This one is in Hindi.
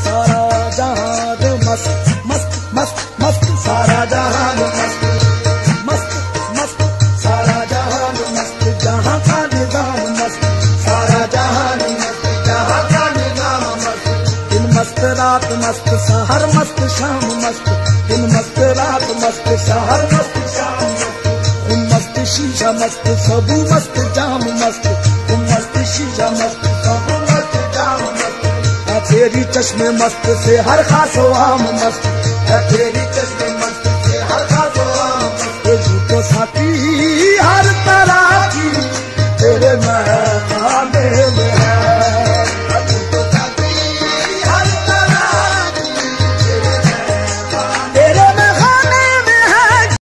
सारा जहान मस्त मस्त मस्त मस्त सारा जहान मस्त मस्त मस्त सारा जहान मस्त जहां का निजाम मस्त सारा जहान मस्त जहां का निजाम मस्त दिन मस्त रात मस्त सहर मस्त शाम मस्त दिन मस्त रात मस्त सहर मस्त शाम मस्त मस्त शीशा मस्त सबू मस्त जाम मस्त मस्त शीशा मस्त सबू मस्त जाम मस्त तेरी चश्मे मस्त से हर खास आम मस्त तेरी चश्मे मस्त